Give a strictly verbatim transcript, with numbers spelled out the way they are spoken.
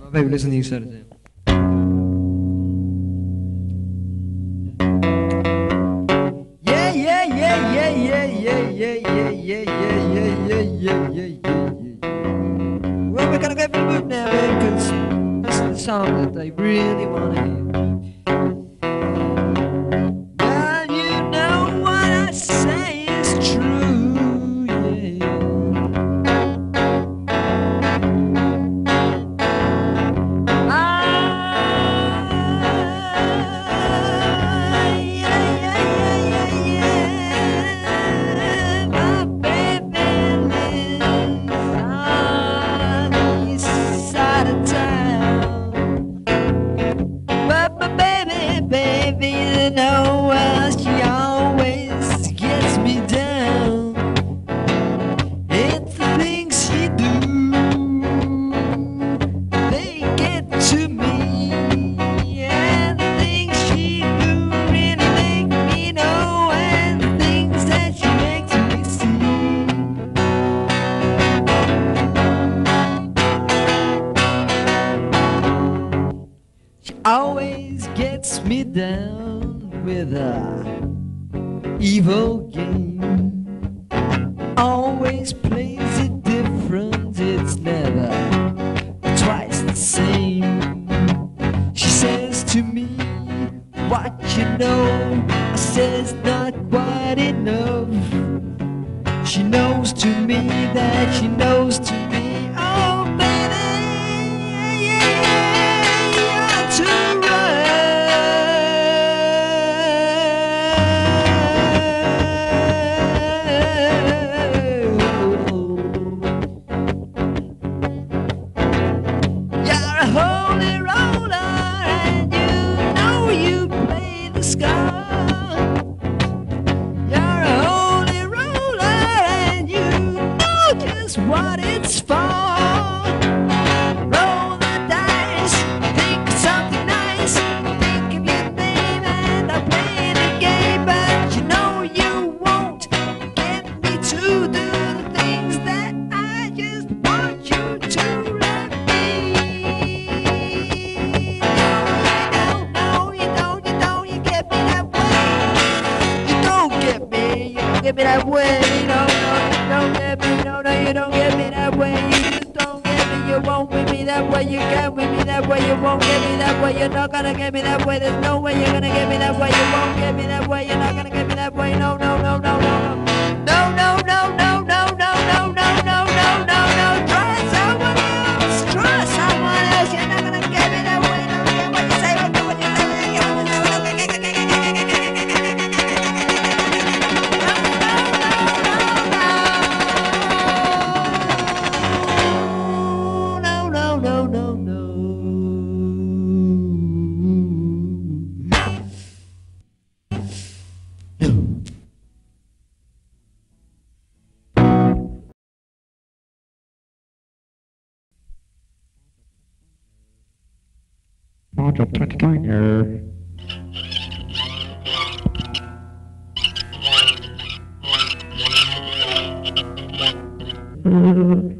Maybe listen to you set it down. Yeah, yeah, yeah, yeah, yeah, yeah, yeah, yeah, yeah, yeah, yeah, yeah, yeah, yeah. Well, we're gonna get in the mood now, baby, because this is the song that they really want to hear. Well, you know what I say is true, yeah. Always gets me down with a evil game. Always plays it different, it's never twice the same. She says to me, what you know? I says not quite enough. She knows to me that she knows to me. Oh baby, yeah, you're too right. You're a holy roller and you know you play the scar. You're a holy roller and you know just what it's for. Roll the dice, think of something nice, think of your name and I'm playing a game. But you know you won't get me to do the things that I just want you to let me. No, you don't, no, you don't, you don't, you get me that way. You don't get me, you don't get me that way. No, no, you don't get me, no, no, you don't get me that way. You just don't get me, you won't with me that way. You can't with me that way, you won't get me that way. You're not gonna get me that way, there's no way you're gonna get me that way. You won't get me that way, you're not gonna get me that way. No, no, no, no, no, no. No, no, no, no, no, no, no, no, no, no, no, no. Try someone else, try someone else. You're not gonna get me that way. No, get what you say, what you say, what you say. No, no, no, no, no. Module twenty-nine. Uh,